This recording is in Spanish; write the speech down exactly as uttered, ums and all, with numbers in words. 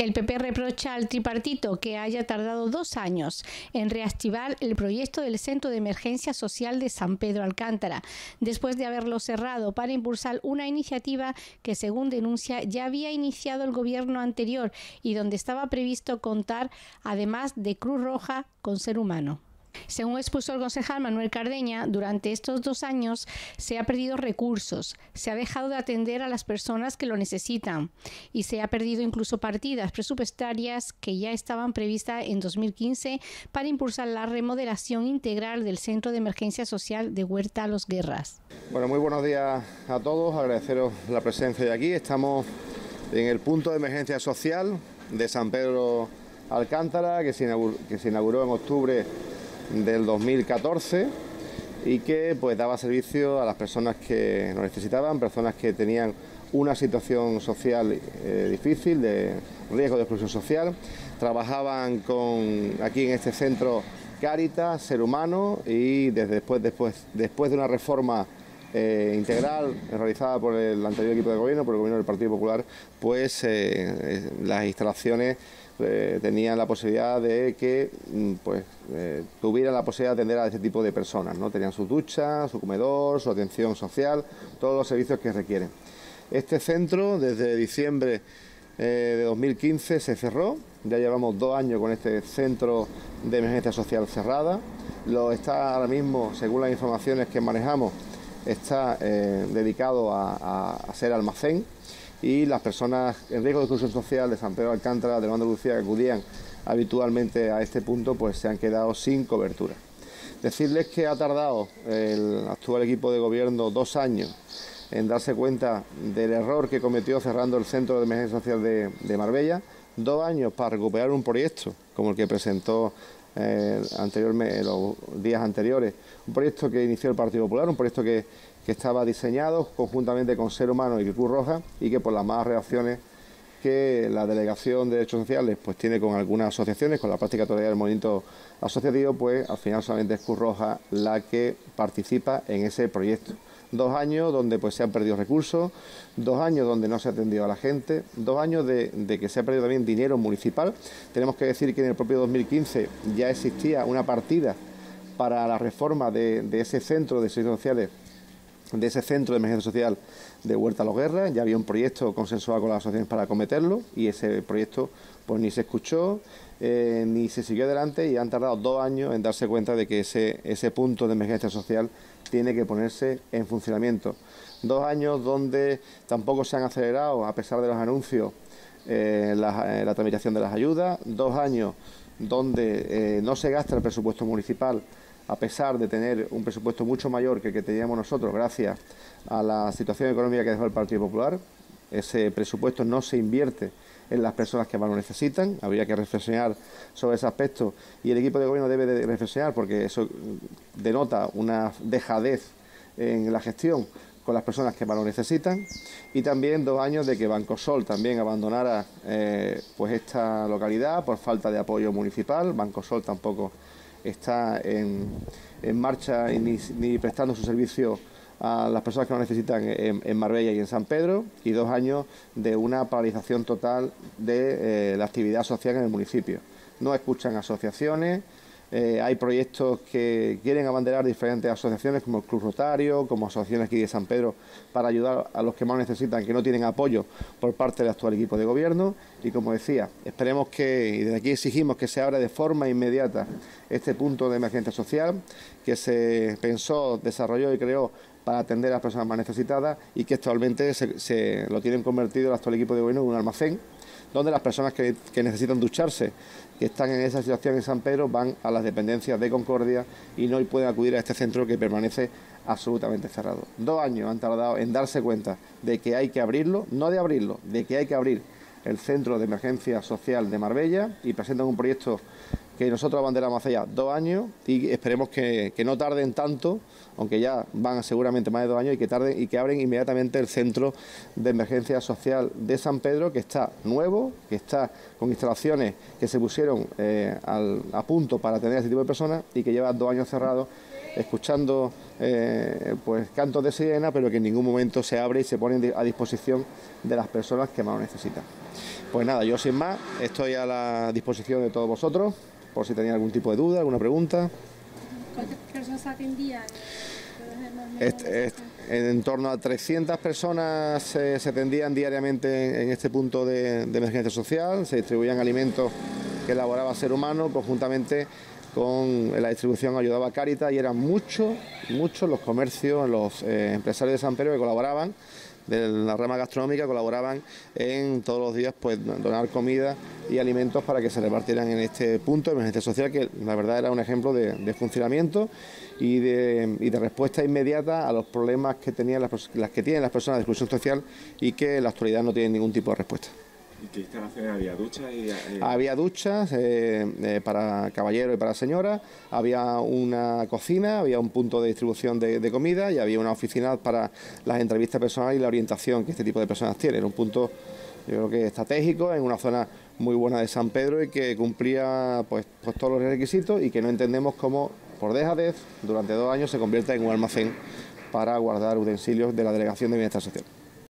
El P P reprocha al tripartito que haya tardado dos años en reactivar el proyecto del Centro de Emergencia Social de San Pedro Alcántara, después de haberlo cerrado para impulsar una iniciativa que, según denuncia, ya había iniciado el gobierno anterior y donde estaba previsto contar, además de Cruz Roja, con Ser Humano. Según expuso el concejal Manuel Cardeña, durante estos dos años se ha perdido recursos, se ha dejado de atender a las personas que lo necesitan y se ha perdido incluso partidas presupuestarias que ya estaban previstas en dos mil quince para impulsar la remodelación integral del Centro de Emergencia Social de Huerta Los Guerras. Bueno, muy buenos días a todos, agradeceros la presencia de aquí. Estamos en el punto de emergencia social de San Pedro Alcántara, que se inauguró, que se inauguró en octubre del dos mil catorce y que pues daba servicio a las personas que lo necesitaban, personas que tenían una situación social eh, difícil, de riesgo de exclusión social. Trabajaban con aquí en este centro Cáritas, Ser Humano, y desde después, después, después de una reforma eh, integral realizada por el anterior equipo de gobierno, por el gobierno del Partido Popular, pues eh, las instalaciones Eh, tenían la posibilidad de que pues eh, tuvieran la posibilidad de atender a este tipo de personas, ¿no? Tenían su ducha, su comedor, su atención social, todos los servicios que requieren. Este centro desde diciembre eh, de dos mil quince se cerró, ya llevamos dos años con este centro de emergencia social cerrada. Lo está ahora mismo, según las informaciones que manejamos, está eh, dedicado a, a, a ser almacén, y las personas en riesgo de exclusión social de San Pedro Alcántara, de Andalucía, que acudían habitualmente a este punto, pues se han quedado sin cobertura. Decirles que ha tardado el actual equipo de gobierno dos años en darse cuenta del error que cometió cerrando el Centro de Emergencia Social de, de Marbella, dos años para recuperar un proyecto como el que presentó eh, anteriormente, los días anteriores, un proyecto que inició el Partido Popular, un proyecto que que estaba diseñado conjuntamente con Ser Humano y Cruz Roja, y que por las malas reacciones que la Delegación de Derechos Sociales pues tiene con algunas asociaciones, con la práctica todavía del movimiento asociativo, pues al final solamente es Cruz Roja la que participa en ese proyecto. Dos años donde pues se han perdido recursos, dos años donde no se ha atendido a la gente, dos años de, de que se ha perdido también dinero municipal. Tenemos que decir que en el propio dos mil quince ya existía una partida para la reforma de, de ese centro de servicios sociales, de ese centro de emergencia social de Huerta Los Guerras. Ya había un proyecto consensuado con las asociaciones para acometerlo y ese proyecto pues ni se escuchó eh, ni se siguió adelante, y han tardado dos años en darse cuenta de que ese, ese punto de emergencia social tiene que ponerse en funcionamiento. Dos años donde tampoco se han acelerado, a pesar de los anuncios, eh, la, eh, la tramitación de las ayudas. Dos años donde eh, no se gasta el presupuesto municipal, a pesar de tener un presupuesto mucho mayor que el que teníamos nosotros gracias a la situación económica que dejó el Partido Popular. Ese presupuesto no se invierte en las personas que más lo necesitan. Habría que reflexionar sobre ese aspecto, y el equipo de gobierno debe de reflexionar, porque eso denota una dejadez en la gestión con las personas que más lo necesitan. Y también dos años de que Bancosol también abandonara eh, pues esta localidad por falta de apoyo municipal. Bancosol tampoco está en, en marcha y ni, ni prestando su servicio a las personas que lo necesitan en, en Marbella y en San Pedro, y dos años de una paralización total de eh, la actividad social en el municipio. No escuchan asociaciones, eh, hay proyectos que quieren abanderar diferentes asociaciones como el Club Rotario, como asociaciones aquí de San Pedro, para ayudar a los que más necesitan, que no tienen apoyo por parte del actual equipo de gobierno. Y como decía, esperemos que, y desde aquí exigimos que se abra de forma inmediata este punto de emergencia social que se pensó, desarrolló y creó para atender a las personas más necesitadas, y que actualmente se, se lo tienen convertido el actual equipo de gobierno en un almacén, donde las personas que, que necesitan ducharse, que están en esa situación en San Pedro, van a las dependencias de Concordia y no pueden acudir a este centro que permanece absolutamente cerrado. Dos años han tardado en darse cuenta de que hay que abrirlo, no de abrirlo, de que hay que abrir el Centro de Emergencia Social de Marbella, y presentan un proyecto que nosotros abanderamos hace ya dos años, y esperemos que, que no tarden tanto, aunque ya van seguramente más de dos años, y que tarden y que abren inmediatamente el Centro de Emergencia Social de San Pedro, que está nuevo, que está con instalaciones que se pusieron eh, al, a punto para atender a este tipo de personas, y que lleva dos años cerrado escuchando eh, pues cantos de sirena, pero que en ningún momento se abre y se pone a disposición de las personas que más lo necesitan. Pues nada, yo sin más estoy a la disposición de todos vosotros, por si tenéis algún tipo de duda, alguna pregunta. ¿Cuántas personas atendían? Este, este, en torno a trescientas personas eh, se atendían diariamente en este punto de, de emergencia social, se distribuían alimentos que elaboraba Ser Humano conjuntamente con la distribución ayudaba Cáritas, y eran muchos, muchos los comercios, los eh, empresarios de San Pedro que colaboraban, de la rama gastronómica, colaboraban en todos los días pues donar comida y alimentos para que se repartieran en este punto de emergencia social, que la verdad era un ejemplo de, de funcionamiento y de, y de respuesta inmediata a los problemas que tenían las, las que tienen las personas de exclusión social y que en la actualidad no tienen ningún tipo de respuesta. ¿Y qué instalaciones había? ¿Duchas? Y, eh... Había duchas eh, eh, para caballeros y para señoras, había una cocina, había un punto de distribución de, de comida y había una oficina para las entrevistas personales y la orientación que este tipo de personas tienen. Era un punto, yo creo que estratégico, en una zona muy buena de San Pedro y que cumplía pues, pues todos los requisitos, y que no entendemos cómo por dejadez durante dos años se convierte en un almacén para guardar utensilios de la Delegación de Bienestar Social.